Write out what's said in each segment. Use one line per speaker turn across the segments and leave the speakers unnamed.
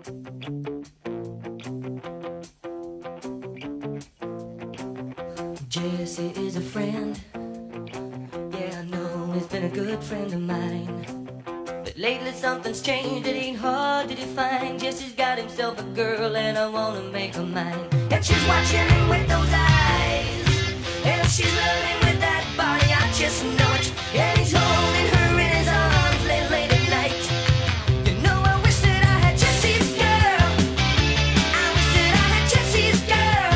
Jessie is a friend. Yeah, I know he's been a good friend of mine. But lately something's changed, it ain't hard to define. Jessie's got himself a girl and I wanna make her mine. And she's watching him with those eyes, and she's loving with that body, I just know it. And he's holding her in his arms late at night. You know, I wish that I had Jessie's girl. I wish that I had Jessie's girl.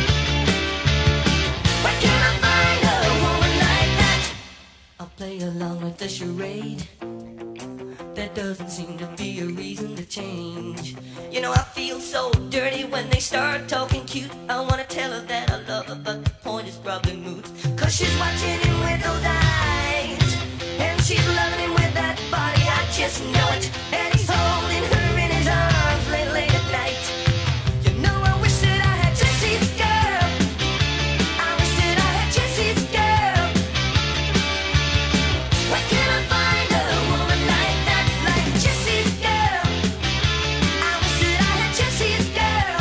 Where can I find a woman like that? I'll play along with the charade. There doesn't seem to be a reason to change. You know, I feel so dirty when they start talking cute. I wanna tell her that I love her, but the point is probably moot. Cause she's watching him with those eyes, and she's loving him with that body, I just know it. And he's holding her in his arms late at night. You know, I wish that I had Jessie's girl. I wish that I had Jessie's girl. Where can I find a woman like that, like Jessie's girl? I wish that I had Jessie's girl.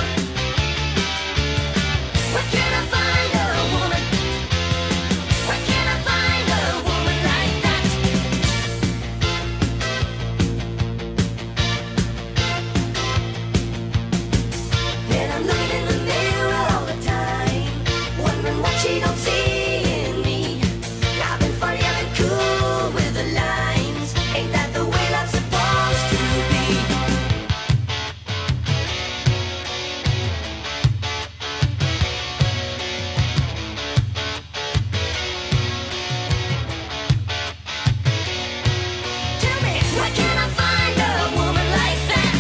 Where can I find a woman? Where can I find a woman like that? And I'm looking in the mirror all the time, wondering what she don't see in me. I've been funny, I've been cool with the lines. Ain't that the way love's supposed to be? Tell me, where can I find a woman like that?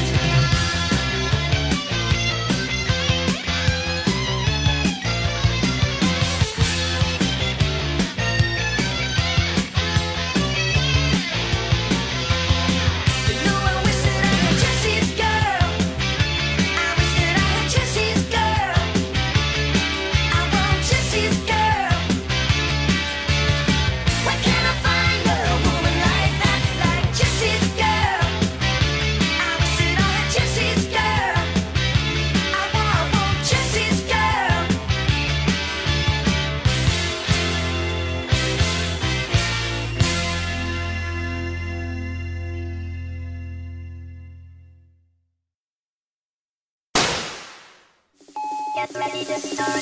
You know, I wish that I had Jessie's girl. I wish that I had Jessie's girl. I want Jessie's girl. Where can I find a woman like that, like Jessie's girl? I wish that I had Jessie's girl. I want Jessie's girl. Get ready to start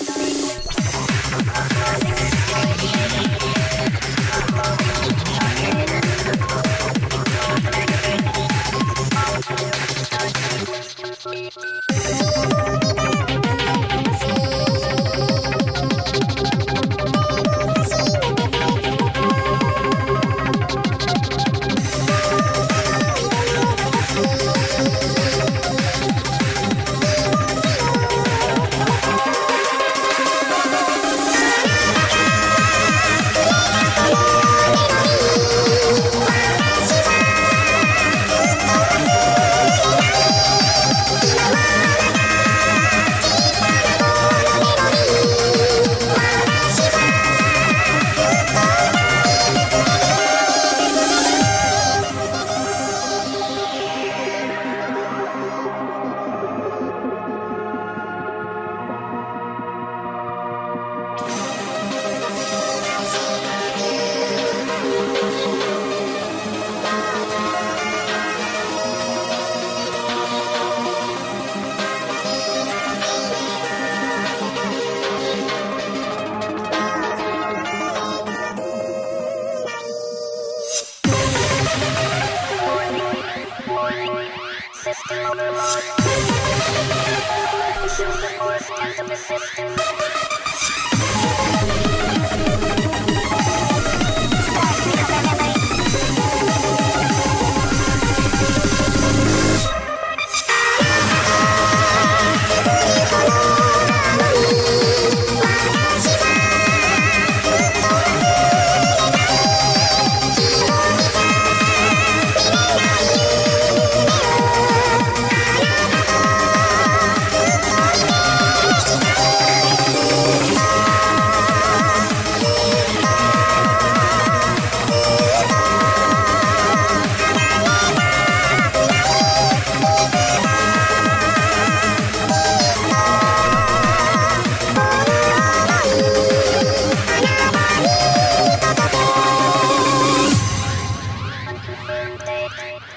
Speedpaint.